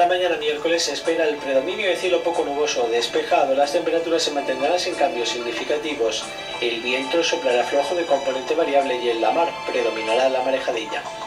mañana miércoles se espera el predominio de cielo poco nuboso, despejado. Las temperaturas se mantendrán sin cambios significativos. El viento soplará flojo de componente variable y en la mar predominará la marejadilla.